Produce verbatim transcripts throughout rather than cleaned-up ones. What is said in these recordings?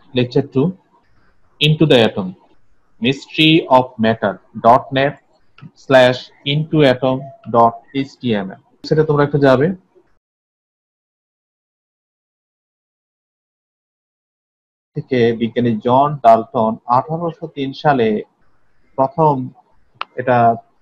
lecture two, Into the Atom, Mystery of Matter dot net slash into atom dot html সেটা তোমরা একটু যাবে। থেকে বিজ্ঞানী জন ডাল্টন আঠারোশো তিন সালে প্রথম এটা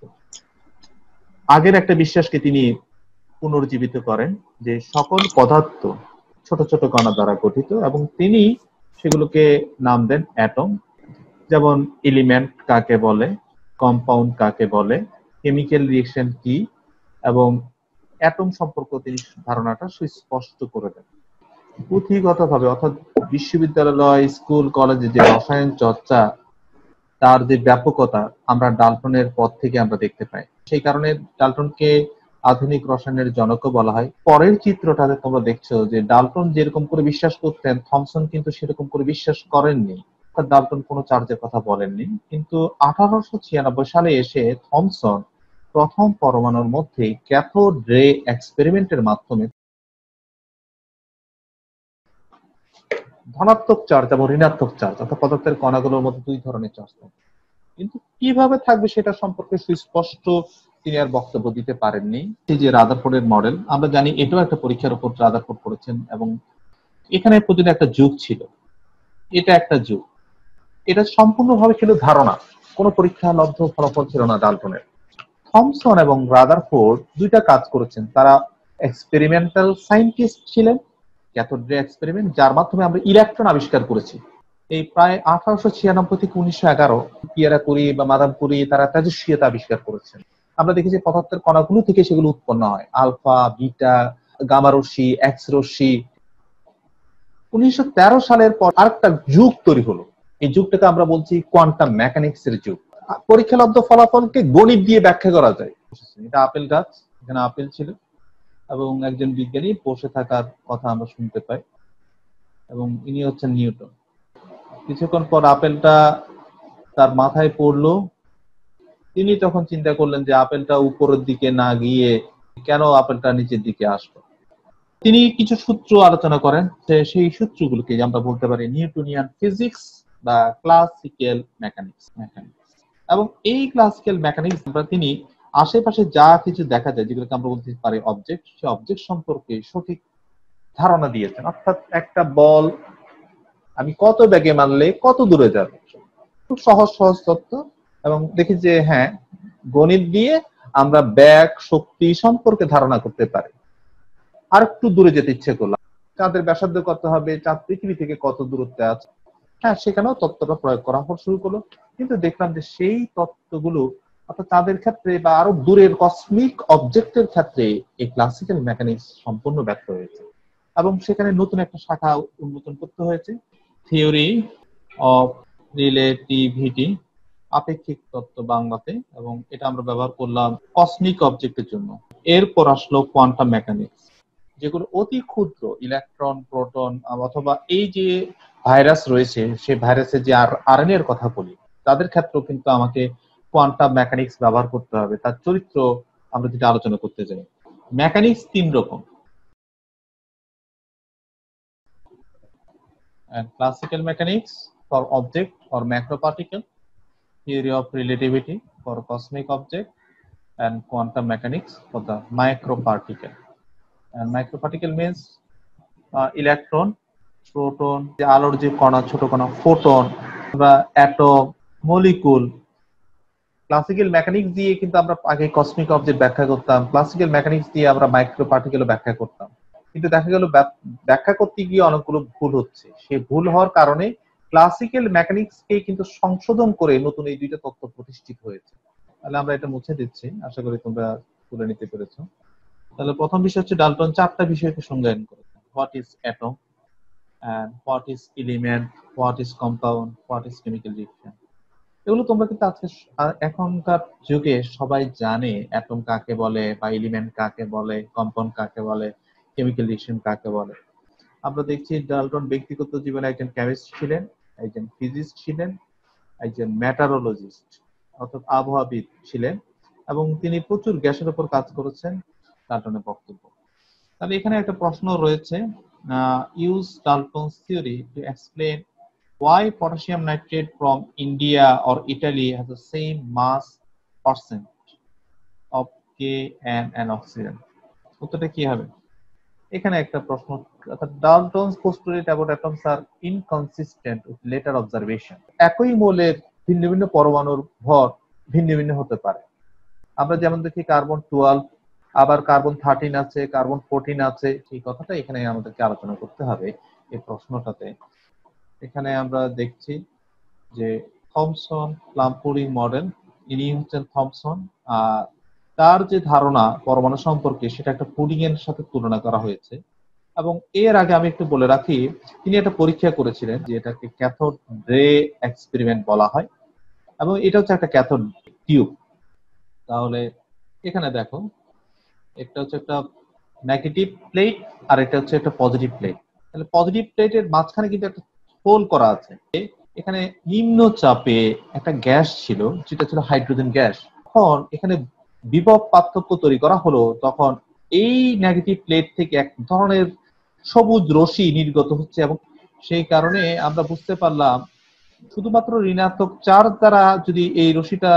আগের একটা বিশ্বাসকে তিনি পুনর্জীবিত করেন যে সকল পদার্থ ছোট ছোট কণা দ্বারা গঠিত, এবং তিনি সেগুলোকে নাম দেন অ্যাটম। যেমন এলিমেন্ট কাকে বলে, কম্পাউন্ড কাকে বলে, কেমিক্যাল রিঅ্যাকশন কি, এবং অ্যাটম সম্পর্কে তিনি ধারণাটা সুস্পষ্ট করে দেন। পুঁথিগতভাবে অর্থাৎ বিশ্ববিদ্যালয়, স্কুল, কলেজে যে রসায়ন চর্চা, তার যে ব্যাপকতা আমরা ডাল্টনের পর থেকে আমরা দেখতে পাই। সেই কারণে ডাল্টনকে আধুনিক রসায়নের জনকও বলা হয়। পরের চিত্রটাতে তোমরা দেখছো যে ডাল্টন যেরকম করে বিশ্বাস করতেন, থমসন কিন্তু সেরকম করে বিশ্বাস করেননি। ডাল্টন কোনো চার্জের কথা বলেননি, কিন্তু আঠারোশো ছিয়ানব্বই সালে এসে থমসন প্রথম পরমাণুর মধ্যে ক্যাথোড রে এক্সপেরিমেন্টের মাধ্যমে ধনাত্মক চার্জ এবং ঋণাত্মক চার্জ অর্থাৎ পদার্থের কণাগুলোর মধ্যে দুই ধরনের চার্জ থাকে, কিন্তু কিভাবে থাকবে সেটা সম্পর্কে সুস্পষ্ট তিনি আর বক্তব্য দিতে পারেননি। এই যে রাদারফোর্ডের মডেল, আমরা জানি এটাও একটা পরীক্ষার উপর রাদারফোর্ড করেছেন, এবং এখানে পর্যন্ত একটা যুগ ছিল, এটা একটা যুগ, এটা সম্পূর্ণভাবে ছিল ধারণা, কোনো পরীক্ষা লব্ধ ফলাফল ছিল না ডাল্টনের। থমসন এবং রাদারফোর্ড দুইটা কাজ করেছেন, তারা এক্সপেরিমেন্টাল সায়েন্টিস্ট ছিলেন, ক্যাথোড রে এক্সপেরিমেন্ট যার মাধ্যমে আমরা ইলেকট্রন আবিষ্কার করেছি। এই প্রায় আঠারোশো ছিয়ানব্বই থেকে উনিশশো এগারো পিয়ারা কুরি বা মাদাম কুরি তারা তেজস্ক্রিয়তা আবিষ্কার করেছেন। আমরা দেখেছি পদার্থের কণাগুলো থেকে সেগুলো উৎপন্ন হয়, আলফা, বিটা, গামা রশ্মি, এক্স রশ্মি। উনিশশো তেরো সালের পর আরেকটা যুগ তৈরি হলো, এই যুগটাকে আমরা বলছি কোয়ান্টাম মেকানিক্স এর যুগ। পরীক্ষালব্ধ ফলাফলকে গণিত দিয়ে ব্যাখ্যা করা যায়। এটা আপেল গাছ, এখানে আপেল ছিল এবং একজন বিজ্ঞানী বসে থাকার কথা আমরা শুনতে পাই, এবং ইনি হচ্ছেন নিউটন। কিছুক্ষণ পর আপেলটা তার মাথায় পড়লো, তিনি তখন চিন্তা করলেন যে আপেলটা উপরের দিকে না গিয়ে কেন আপেলটা নিচের দিকে আসলো। তিনি কিছু সূত্র আলোচনা করেন, সেই সূত্রগুলোকে আমরা বলতে পারি নিউটনিয়ান ফিজিক্স বা ক্লাসিক্যাল মেকানিক্স মেকানিক্স এবং এই ক্লাসিক্যাল মেকানিক্স আমরা তিনি আশেপাশে যা কিছু দেখা যায় যেগুলোকে আমরা বলতে পারি অবজেক্ট, সেই অবজেক্ট সম্পর্কে সঠিক ধারণা দিয়েছেন। অর্থাৎ একটা বল আমি কত বেগে মারলে কত দূরে যাবে, খুব সহজ সহজ তথ্য। এবং দেখি যে হ্যাঁ, গণিত দিয়ে আমরা ব্যাগ শক্তি সম্পর্কে ধারণা করতে পারি। আর একটু দূরে যেতে ইচ্ছে করলাম, চাঁদের ব্যাসার্ধ কত হবে, চাঁদ পৃথিবী থেকে কত দূরত্বে আছে, হ্যাঁ সেখানেও তত্ত্বটা প্রয়োগ করা শুরু করলো। কিন্তু দেখলাম যে সেই তত্ত্বগুলো অর্থাৎ চাঁদের ক্ষেত্রে বা আরো দূরের কসমিক অবজেক্টের ক্ষেত্রে এই ক্লাসিক্যাল মেকানিক্স সম্পূর্ণ ব্যর্থ হয়েছে, এবং সেখানে নতুন একটা শাখা উন্মোচন করতে হয়েছে, থিওরি অফ রিলেটিভিটি, আপেক্ষিক তত্ত্ব বাংলাতে, এবং এটা আমরা ব্যবহার করলাম কসমিক অবজেক্টের জন্য। এরপর আসলো কোয়ান্টাম মেকানিক্স, যেগুলো অতি ক্ষুদ্র ইলেকট্রন, প্রোটন, অথবা এই যে ভাইরাস রয়েছে সেই ভাইরাসের যে আরএনএ এর কথা বলি, তাদের ক্ষেত্রেও কিন্তু আমাকে কোয়ান্টাম মেকানিক্স ব্যবহার করতে হবে। তার চরিত্র আমরা যেটা আলোচনা করতে চাই। মেকানিক্স তিন রকম, classical mechanics for object or macro particle, theory of relativity for cosmic object, and quantum mechanics for the microparticle. And microparticle means uh, electron, proton, যে আলোর যে কণা, ছোট কণা, ফোটন বা অ্যাটম, মলিকুল। ক্লাসিক্যাল মেকানিক্স দিয়ে কিন্তু আমরা আগে কসমিক অবজেক্ট ব্যাখ্যা করতাম, ক্লাসিক্যাল মেকানিক্স দিয়ে আমরা মাইক্রো পার্টিকেল ব্যাখ্যা করতাম, কিন্তু দেখা গেল ব্যাখ্যা করতে গিয়ে অনেকগুলো ভুল হচ্ছে। সেই ভুল হওয়ার কারণে ক্লাসিক্যাল মেকানিক্সকে কিন্তু সংশোধন করে নতুন এই দুইটা তত্ত্ব প্রতিষ্ঠিত হয়েছে। তাহলে আমরা এটা মুছে দিচ্ছি, আশা করি তোমরা তুলে নিতে পেরেছো। তাহলে প্রথম বিষয় হচ্ছে ডাল্টন চারটা বিষয়কে সংজ্ঞায়ন করেছেন: what is atom, and what is element, what is compound, what is chemical reaction। এগুলো তোমরা কিন্তু আজকে এখনকার যুগে সবাই জানে, অ্যাটম কাকে বলে বা এলিমেন্ট কাকে বলে, কম্পাউন্ড কাকে বলে, কেমিক্যাল রিঅ্যাকশন কাকে বলে। আমরা দেখছি ডাল্টন ব্যক্তিগত জীবনে একজন কেমিস্ট ছিলেন, একজন ফিজিস্ট ছিলেন, একজন মেটারোলজিস্ট অর্থাৎ আবহাওয়াবিদ ছিলেন, এবং তিনি প্রচুর গ্যাসের উপর কাজ করেছেন। ডাল্টনের বক্তব্য, তাহলে এখানে একটা প্রশ্ন রয়েছে, use Dalton's theory to explain Why potassium nitrate from India or Italy has the same mass percent of K and an oxygen? উত্তরটা কি হবে? এখানে একটা প্রশ্ন, অর্থাৎ Dalton's postulate about atoms are inconsistent with later observation. একই মোলের ভিন্ন ভিন্ন পরমাণুর ভর ভিন্ন ভিন্ন হতে পারে। আমরা যেমন দেখি কার্বন টুয়েলভ, আবার কার্বন থার্টিন আছে, কার্বন ফোরটিন আছে। এই কথাটা এখানে আমাদেরকে আলোচনা করতে হবে এই প্রশ্নটাতে। এখানে আমরা দেখছি যে থমসন প্লামপুরি মডেল, ইনি হচ্ছেন থমসন। আর তার যে ধারণা পরমাণু সম্পর্কে সেটা একটা পুডিং এর সাথে তুলনা করা হয়েছে। এবং এর আগে আমি একটু বলে রাখি, তিনি একটা পরীক্ষা করেছিলেন যে এটাকে ক্যাথোড রে এক্সপেরিমেন্ট বলা হয়, এবং এটা হচ্ছে একটা ক্যাথোড টিউব। তাহলে এখানে দেখো, একটা হচ্ছে একটা নেগেটিভ প্লেট আর এটা হচ্ছে একটা পজিটিভ প্লেট। তাহলে পজিটিভ প্লেটের মাঝখানে কিন্তু একটা হোল করা আছে। এখানে নিম্ন চাপে একটা গ্যাস ছিল যেটা ছিল হাইড্রোজেন গ্যাস। তখন এখানে বিভব পার্থক্য তৈরি করা হলো, তখন এই নেগেটিভ প্লেট থেকে এক ধরনের সবুজ রশ্মি নির্গত হচ্ছে, এবং সেই কারণে আমরা বুঝতে পারলাম শুধুমাত্র ঋণাত্মক চার্জ দ্বারা যদি এই রশ্মিটা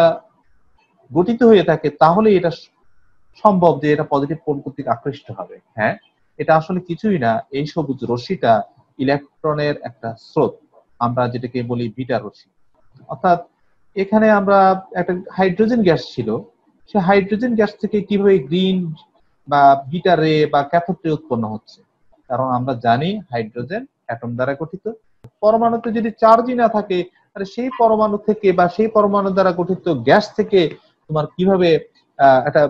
গঠিত হয়ে থাকে তাহলে এটা সম্ভব যে এটা পজিটিভ পোল কর্তৃক আকৃষ্ট হবে। হ্যাঁ, এটা আসলে কিছুই না, এই সবুজ রশ্মিটা ইলেকট্রনের একটা স্রোত, আমরা যেটাকে বলি বিটা রশ্মি। অর্থাৎ এখানে আমরা একটা হাইড্রোজেন গ্যাস ছিল, সে হাইড্রোজেন গ্যাস থেকে কিভাবে গ্রিন বা বিটা রে বা ক্যাথোড রে উৎপন্ন হচ্ছে, কারণ আমরা জানি হাইড্রোজেন অ্যাটম দ্বারা গঠিত। পরমাণুতে যদি চার্জই না থাকে তাহলে সেই পরমাণু থেকে বা সেই পরমাণু দ্বারা গঠিত গ্যাস থেকে তোমার কিভাবে আহ একটা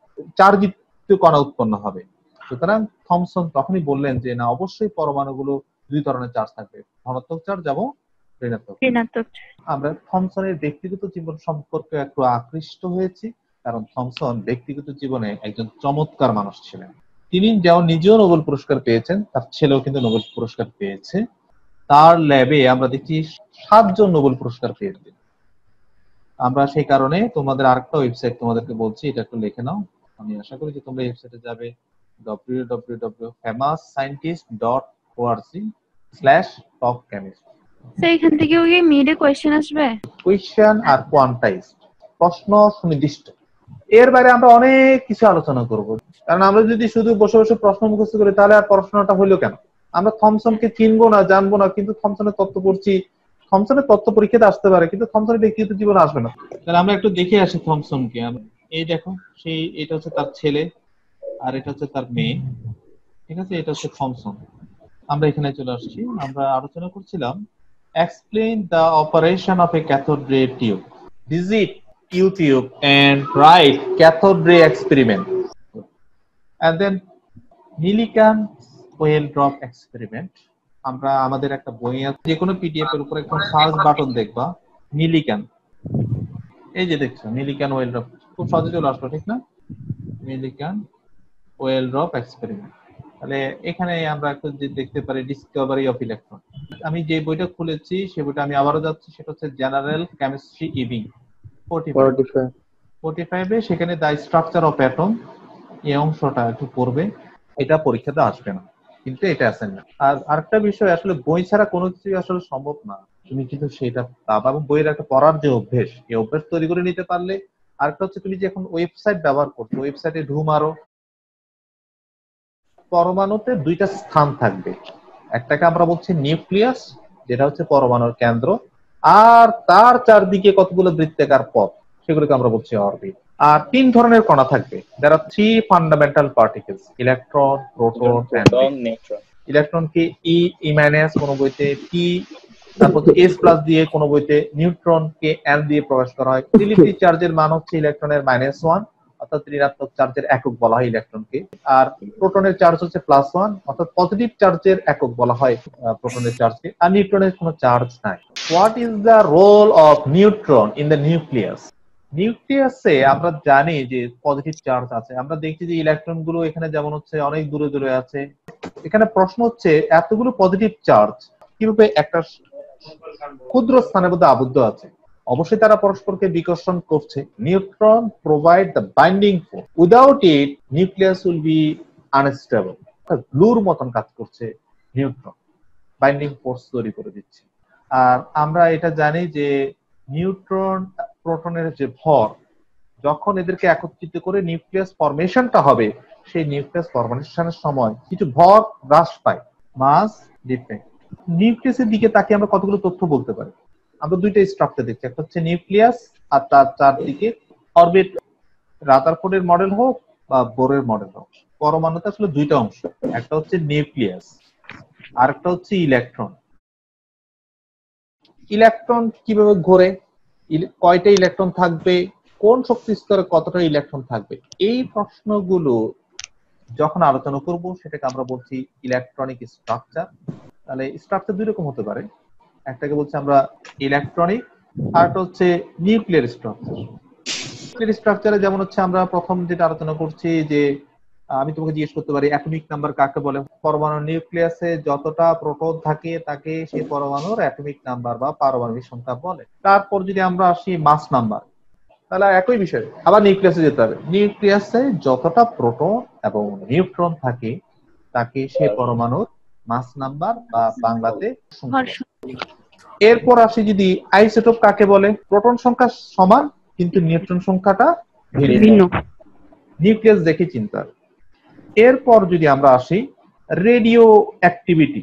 চার্জিত কণা উৎপন্ন হবে? সুতরাং থমসন তখনই বললেন যে না, অবশ্যই পরমাণুগুলো দুই ধরনের চার্জ থাকবে, ধনাত্মক চার্জ এবং ঋণাত্মক। আমরা থমসনের ব্যক্তিগত জীবন সম্পর্কে একটু আকৃষ্ট হয়েছি, কারণ থমসন ব্যক্তিগত জীবনে একজন চমৎকার মানুষ ছিলেন। তিনি যেমন নিজেও নোবেল পুরস্কার পেয়েছেন, তার ছেলেও কিন্তু নোবেল পুরস্কার পেয়েছে। তার ল্যাবে আমরা দেখি সাতজন নোবেল পুরস্কার পেয়েছে। আমরা সেই কারণে তোমাদের আরেকটা ওয়েবসাইট তোমাদেরকে বলছি, এটা একটু লিখে নাও। আমি আশা করি যে তোমরা এই ওয়েবসাইটে যাবে W W W dot famous scientist dot org slash top chemistry. সেইখান থেকে ওই মিডে কোশ্চেন আসবে, কোশ্চেন আর কোয়ান্টাইজড প্রশ্ন সুনির্দিষ্ট। এর বাইরে আমরা অনেক কিছু আলোচনা করব, কারণ আমরা যদি শুধু বসে বসে প্রশ্ন মুখস্থ করি তাহলে আর পড়াশোনাটা হইলো কেন? আমরা থমসনকে চিনবো না, জানবো না, কিন্তু থমসনের তত্ত্ব পড়ছি। থমসনের তত্ত্ব পরীক্ষাতে আসতে পারে, কিন্তু থমসনের ব্যক্তিগত জীবনে আসবে না। তাহলে আমরা একটু দেখে আসি থমসনকে। এই দেখো, সেই এটা হচ্ছে তার ছেলে আর এটা হচ্ছে তার মেয়ে, ঠিক আছে? এটা হচ্ছে থমসন। আমরা এখানে চলে আসছি, আমরা আলোচনা করছিলাম explain the operation of a cathode ray tube, visit YouTube and write cathode ray experiment, and then Millikan's oil drop experiment. আমরা আমাদের একটা বই আছে, যে কোনো পিডিএফ এর উপরে একটা সার্চ বাটন দেখবা, মিলিকান, এই যে দেখছো মিলিকান ওয়েল ড্রপ, খুব সহজে চলে আসলো, ঠিক না? Millikan oil drop experiment. তাহলে এখানে আমরা একটু দেখতে পারি ডিসকভারি অফ ইলেকট্রন। আমি যে বইটা খুলেছি সে বইটা আমি আবারও যাচ্ছি, সেটা হচ্ছে জেনারেল কেমিস্ট্রি ইভিং ফোর্টি ফাইভ এ, সেখানে দ্য স্ট্রাকচার অফ অ্যাটম, এই অংশটা একটু পড়বে। এটা পরীক্ষাতে আসবে না, কিন্তু এটা অ্যাসাইনমেন্ট। আর আরেকটা বিষয়, আসলে বই ছাড়া কোনো কিছুই আসলে সম্ভব না, তুমি কিন্তু সেটা পাবা। এবং বইয়ের একটা পড়ার যে অভ্যেস, এই অভ্যেস তৈরি করে নিতে পারলে। আরেকটা হচ্ছে তুমি যে এখন ওয়েবসাইট ব্যবহার করছো, ওয়েবসাইটে ঢু মারো, পরমাণুতে দুইটা স্থান থাকবে, একটাকে আমরা বলছি নিউক্লিয়াস, যেটা হচ্ছে পরমাণুর কেন্দ্র, আর তার চারদিকে কতগুলো বৃত্তাকার পথ, সেগুলোকে আমরা বলছি অরবিট। আর তিন ধরনের কণা থাকবে, যারা three fundamental particles, electron, proton and neutron. ইলেকট্রনকে ই ই মাইনাস কোন বইতে, পি তারপর এস প্লাস দিয়ে কোন বইতে, নিউট্রনকে এন দিয়ে প্রকাশ করা হয়। রিলেটিভ চার্জের মান হচ্ছে ইলেকট্রনের মাইনাস ওয়ান, অর্থাৎ ঋণাত্মক চার্জের একক বলা হয় ইলেকট্রনকে। আর প্রোটনের চার্জ হচ্ছে প্লাস ওয়ান, অর্থাৎ পজিটিভ চার্জের একক বলা হয় প্রোটনের চার্জকে। আর নিউট্রনের কোনো চার্জ নাই। What is the role of neutron in the nucleus? নিউক্লিয়াসে আমরা জানি যে পজিটিভ চার্জ আছে। আমরা দেখছি যে ইলেকট্রন গুলো এখানে যেমন হচ্ছে অনেক দূরে দূরে আছে। এখানে প্রশ্ন হচ্ছে এতগুলো পজিটিভ চার্জ কিভাবে একটা ক্ষুদ্র স্থানের মধ্যে আবদ্ধ আছে? অবশ্যই তারা পরস্পরকে বিকর্ষণ করছে। Neutron provide the binding force, without it nucleus will be unstable. গ্লুর মতন কাজ করছে নিউট্রন, বাইন্ডিং ফোর্স তৈরি করে দিচ্ছে। আর আমরা এটা জানি যে নিউট্রন প্রোটনের যে ভর, যখন এদেরকে একত্রিত করে নিউক্লিয়াস ফরমেশনটা হবে, সেই নিউক্লিয়াস ফরমেশনের সময় কিছু ভর হ্রাস পায়, মাস ডিফেক্ট। নিউক্লিয়াসের দিকে তাকিয়ে আমরা কতগুলো তথ্য বলতে পারি। আমরা দুইটা স্ট্রাকচার দেখছি, একটা হচ্ছে নিউক্লিয়াস আর তার চারদিকে অরবিট। রাদারফোর্ডের মডেল হোক বা বোরের মডেল হোক, পরমাণুতে আসলে দুইটা অংশ, একটা হচ্ছে নিউক্লিয়াস আর একটা হচ্ছে ইলেকট্রন। ইলেকট্রন কিভাবে ঘোরে, কয়টা ইলেকট্রন থাকবে, কোন শক্তি স্তরে কতটা ইলেকট্রন থাকবে, এই প্রশ্নগুলো যখন আলোচনা করব সেটাকে আমরা বলছি ইলেকট্রনিক স্ট্রাকচার। তাহলে স্ট্রাকচার দুই রকম হতে পারে, একটাকে বলছি আমরা ইলেকট্রনিক, আর একটা হচ্ছে নিউক্লিয়ার স্ট্রাকচার। নিউক্লিয়ার স্ট্রাকচারে যেমন হচ্ছে আমরা প্রথম যেটা আলোচনা করছি যে আমি তোমাকে জিজ্ঞেস করতে পারি অ্যাটমিক নাম্বার কাকে বলে। পরমাণু নিউক্লিয়াসে যতটা প্রোটন থাকে তাকে সেই পরমাণুর অ্যাটমিক নাম্বার বা পারমাণবিক সংখ্যা বলে। তারপর যদি আমরা আসি মাস নাম্বার, তাহলে একই বিষয়, আবার নিউক্লিয়াসে যেতে হবে। নিউক্লিয়াসে যতটা প্রোটন এবং নিউট্রন থাকে তাকে সেই পরমাণুর মাস নাম্বার বা বাংলাতে সংখ্যা। এরপর আসি যদি আইসোটোপ কাকে বলে, প্রোটন সংখ্যা সমান কিন্তু নিউট্রন সংখ্যাটা ভিন্ন, নিউক্লিয়াস দেখে চিন্তা। এরপর যদি আমরা আসি রেডিও অ্যাক্টিভিটি,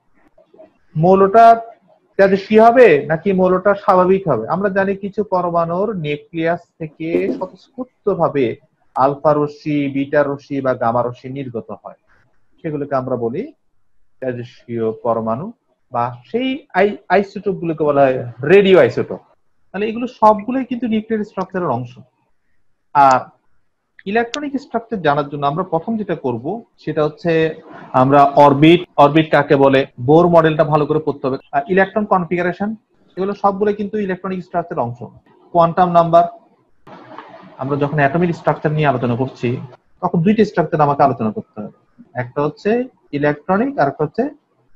মৌলটা তেজস্ক্রিয় হবে নাকি মৌলটা স্বাভাবিক হবে। আমরা জানি কিছু পরমাণুর নিউক্লিয়াস থেকে স্বতঃস্ফূর্ত ভাবে আলফা রশ্মি, বিটা রশ্মি বা গামা রশ্মি নির্গত হয়, সেগুলোকে আমরা বলি তেজস্ক্রিয় পরমাণু বা সেই আইসোটোপ গুলোকে বলা হয় রেডিও আইসোটোপ। তাহলে এগুলো সবগুলোই কিন্তু নিউক্লিয়ার স্ট্রাকচারের অংশ। আর ইলেকট্রনিক স্ট্রাকচার জানার জন্য আমরা প্রথম যেটা করব সেটা হচ্ছে আমরা অরবিট, অরবিট কাকে বলে, বোর মডেলটা ভালো করে পড়তে হবে। আর ইলেকট্রন কনফিগারেশন, এগুলো সবগুলো কিন্তু ইলেকট্রনিক স্ট্রাকচারের অংশ। কোয়ান্টাম নাম্বার, আমরা যখন অ্যাটমিক স্ট্রাকচার নিয়ে আলোচনা করছি তখন দুইটা স্ট্রাকচার আমাকে আলোচনা করতে হবে, একটা হচ্ছে ইলেকট্রনিক আর একটা হচ্ছে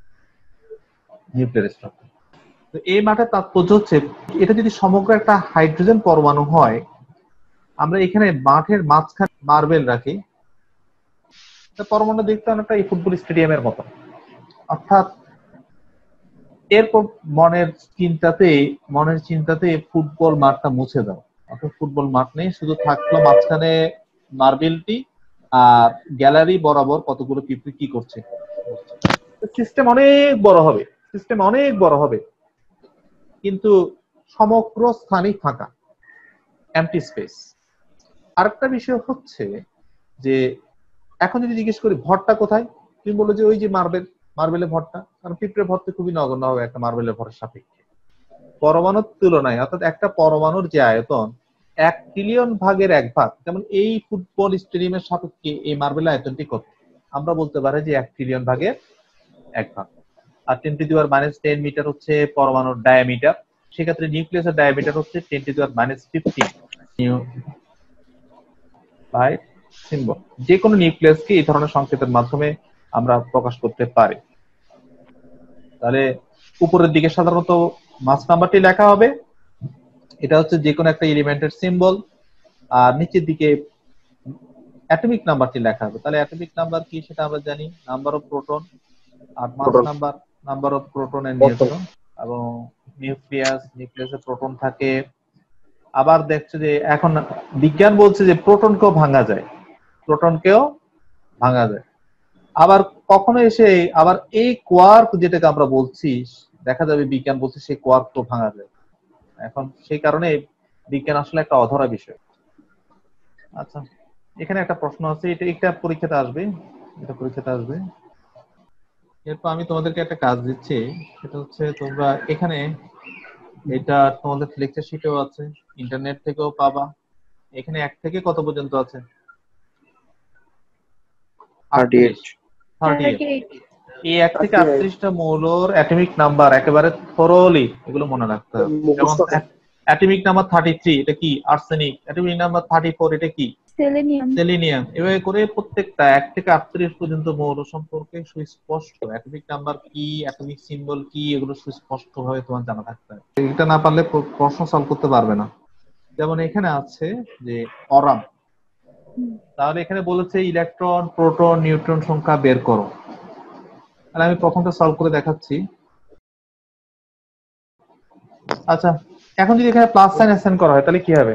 নিউক্লিয়ার স্ট্রাকচার। তো এই মাঠের তাৎপর্য হচ্ছে এটা যদি সমগ্র একটা হাইড্রোজেন পরমাণু হয়, আমরা এখানে মাঠের মাঝখানে মার্বেল রাখি, পরমাণু দেখতে অনেকটা এই ফুটবল স্টেডিয়ামের মতো। অর্থাৎ এরপর মনের চিন্তাতে মনের চিন্তাতে ফুটবল মাঠটা মুছে দাও, অর্থাৎ ফুটবল মাঠ নেই, শুধু থাকলো মাঝখানে মার্বেলটি আর গ্যালারি বরাবর কতগুলো পিঁপড়ে কি করছে। সিস্টেম অনেক বড় হবে, সিস্টেম অনেক বড় হবে কিন্তু সমগ্র স্থানই ফাঁকা, এমটি স্পেস। আরেকটা বিষয় হচ্ছে যে এখন যদি জিজ্ঞেস করি ভরটা কোথায়, তুমি বললো যে ওই যে মার্বেল, মার্বেলের ভরটা, কারণ পিঁপড়ে ভর তো খুবই নগণ্য হবে একটা মার্বেলের ভরের সাপেক্ষে। পরমাণুর তুলনায়, অর্থাৎ একটা পরমাণুর যে আয়তন এক ট্রিলিয়ন ভাগের এক ভাগ, যেমন এই ফুটবল স্টেডিয়ামের সাপেক্ষে এই মার্বেলের আয়তনটি কত, আমরা বলতে পারি যে এক ট্রিলিয়ন ভাগের এক ভাগ। আর ten to the power minus ten metre হচ্ছে পরমাণুর ডায়ামিটার, সেক্ষেত্রে নিউক্লিয়াসের ডায়ামিটার হচ্ছে ten to the power minus fifteen by symbol. যে কোনো নিউক্লিয়াসকে এই ধরনের সংকেতের মাধ্যমে আমরা প্রকাশ করতে পারি। তাহলে উপরের দিকে সাধারণত মাস নাম্বারটি লেখা হবে, এটা হচ্ছে যে কোনো একটা এলিমেন্টের সিম্বল, আর নিচের দিকে অ্যাটমিক নাম্বারটি লেখা হবে। তাহলে অ্যাটমিক নাম্বার কি সেটা আমরা জানি, নাম্বার অফ প্রোটন, আর mass number number of proton and neutron. এবং নিউক্লিয়াস, নিউক্লিয়াসে প্রোটন থাকে। আবার দেখছে যে এখন বিজ্ঞান বলছে যে প্রোটনকেও ভাঙা যায়, প্রোটনকেও ভাঙা যায়। আবার কখনো এসে আবার এই কোয়ার্ক যেটাকে আমরা বলছি, দেখা যাবে বিজ্ঞান বলছে সেই কোয়ার্ক তো ভাঙা যায়। এখন সেই কারণে বিজ্ঞান আসলে একটা অধরা বিষয়। আচ্ছা, এখানে একটা প্রশ্ন আছে, এটা একটা পরীক্ষাতে আসবে, এটা পরীক্ষাতে আসবে। এরপর আমি তোমাদেরকে একটা কাজ দিচ্ছি, সেটা হচ্ছে তোমরা এখানে, এটা তোমাদের লেকচার শিটেও আছে, ইন্টারনেট থেকেও পাবা। এখানে এক থেকে কত পর্যন্ত আছে? আটত্রিশ। এই এক থেকে আটত্রিশটা মৌলর অ্যাটমিক নাম্বার একেবারে থরোলি এগুলো মনে রাখতে হবে। যেমন অ্যাটমিক নাম্বার থার্টি থ্রি, এটা কি? Arsenic. Atomic number thirty four, এটা কি? সেলেনিয়াম। সেলেনিয়াম। এভাবে করে প্রত্যেকটা এক থেকে আটত্রিশ পর্যন্ত মৌল সম্পর্কে সুস্পষ্ট অ্যাটমিক নাম্বার কি, অ্যাটমিক সিম্বল কি, এগুলো সুস্পষ্ট ভাবে তোমার জানা থাকতে হবে। এটা না পারলে প্রশ্ন সলভ করতে পারবে না। যেমন এখানে আছে যে অরাম, তাহলে এখানে বলেছে ইলেকট্রন, প্রোটন, নিউট্রন সংখ্যা বের করো। তাহলে আমি প্রথমটা সলভ করে দেখাচ্ছি। আচ্ছা, এখন যদি এখানে প্লাস সাইন অ্যাসাইন করা হয় তাহলে কি হবে?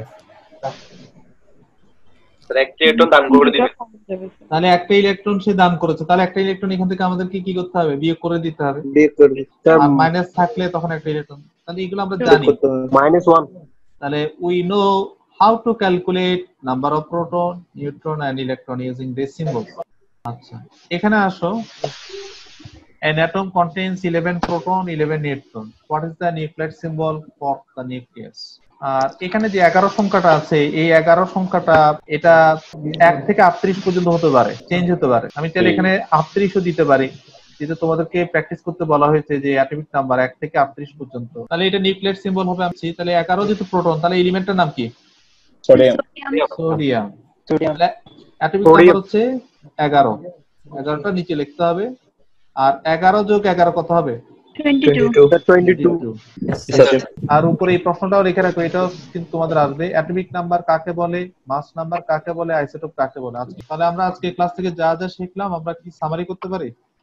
স্যার একটা ইলেকট্রন দান করে দিবে। তাহলে একটা ইলেকট্রন সে দান করেছে, তাহলে একটা ইলেকট্রন এখান থেকে আমাদেরকে কি করতে হবে? বিয়োগ করে দিতে হবে। বিয়োগ করে দিতে আর মাইনাস থাকলে তখন একটা ইলেকট্রন, তাহলে এগুলো আমরা জানি। করতে হবে। Minus one. তাহলে we know how to calculate number of proton, neutron and electron using this symbol. আচ্ছা, এখানে আসো। An atom contains eleven proton, eleven neutron. What is the nuclear symbol for the nucleus? আর এখানে যে এগারো সংখ্যাটা আছে, এই এগারো সংখ্যাটা এটা এক থেকে আটত্রিশ পর্যন্ত হতে পারে, চেঞ্জ হতে পারে। আমি চাইলে এখানে আটত্রিশও দিতে পারি, যেটা তোমাদেরকে প্র্যাকটিস করতে বলা হয়েছে যে অ্যাটমিক নাম্বার এক থেকে আটত্রিশ পর্যন্ত। তাহলে এটা নিউক্লিয়ার সিম্বল হবে। আমি তাহলে এগারো যেহেতু প্রোটন, তাহলে এলিমেন্টের নাম কি? Sodium. Sodium. Sodium atomic number হচ্ছে এগারো। এগারোটা নিচে লিখতে হবে। আর এগারো যোগ এগারো কত হবে? বাহাত্তর। আর উপরে এই প্রশ্নটাও লিখে রাখো, এটাও কিন্তু তোমাদের আসবে। অ্যাটমিক নাম্বার কাকে বলে, মাস নাম্বার কাকে বলে, আইসোটোপ কাকে বলে। আজকে তাহলে আমরা আজকে ক্লাস থেকে যা যা শিখলাম আমরা কি সামারি করতে পারি?